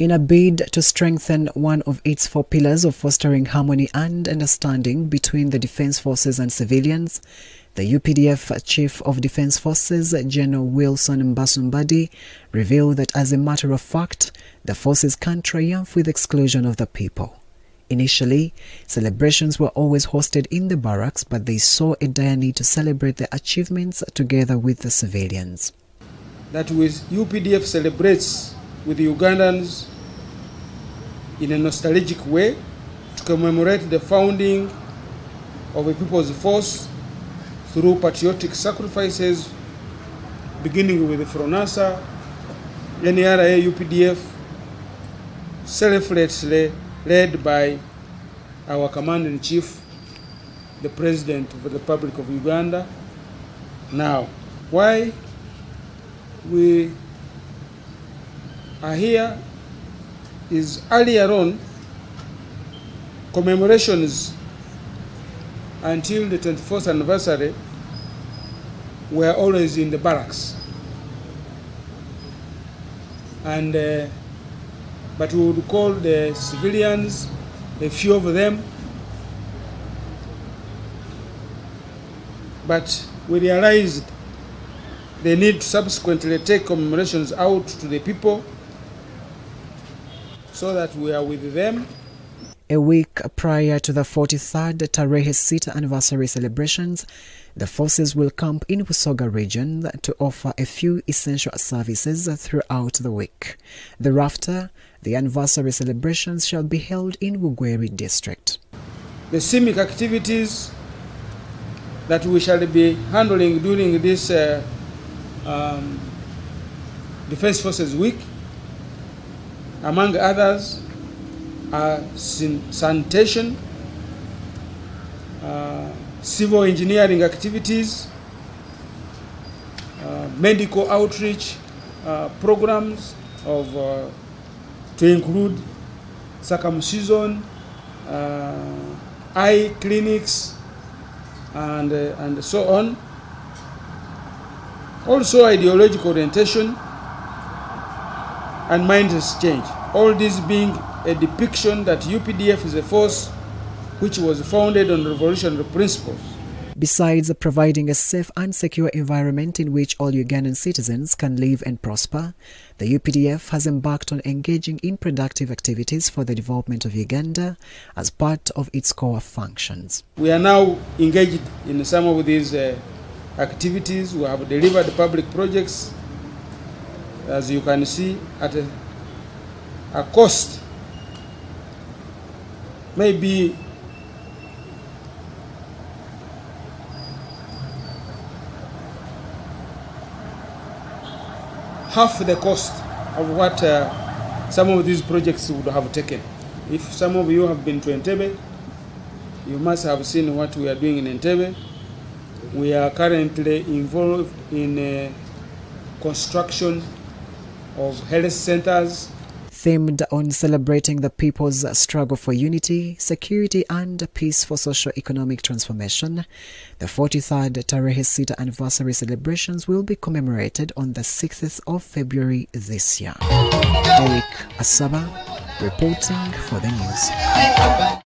In a bid to strengthen one of its four pillars of fostering harmony and understanding between the Defence Forces and civilians, the UPDF Chief of Defence Forces, General Wilson Mbasumbadi, revealed that as a matter of fact, the forces can't triumph with exclusion of the people. Initially, celebrations were always hosted in the barracks, but they saw a dire need to celebrate their achievements together with the civilians. That with UPDF celebrates with the Ugandans in a nostalgic way to commemorate the founding of a people's force through patriotic sacrifices, beginning with the FRONASA, NRA, UPDF, selflessly led by our Commander-in-Chief, the President of the Republic of Uganda. Now, why we are here is earlier on, commemorations until the 24th anniversary were always in the barracks. And but we would call the civilians, a few of them, but we realized they need to subsequently take commemorations out to the people so that we are with them. A week prior to the 43rd Tarehe Sita anniversary celebrations, the forces will camp in Busoga region to offer a few essential services throughout the week. Thereafter, the anniversary celebrations shall be held in Bugweri district. The CIMIC activities that we shall be handling during this Defence Forces Week, among others, are sanitation, civil engineering activities, medical outreach programs of to include circumcision, eye clinics, and so on. Also ideological orientation and mind exchange. All this being a depiction that UPDF is a force which was founded on revolutionary principles. Besides providing a safe and secure environment in which all Ugandan citizens can live and prosper, the UPDF has embarked on engaging in productive activities for the development of Uganda as part of its core functions. We are now engaged in some of these activities. We have delivered public projects, as you can see, at a cost maybe half the cost of what some of these projects would have taken. If some of you have been to Entebbe, you must have seen what we are doing in Entebbe. We are currently involved in construction of health centers. Themed on celebrating the people's struggle for unity, security and peace for socio-economic transformation, the 43rd Tarehe Sita anniversary celebrations will be commemorated on the 6th of February this year. Eric Asaba reporting for the news.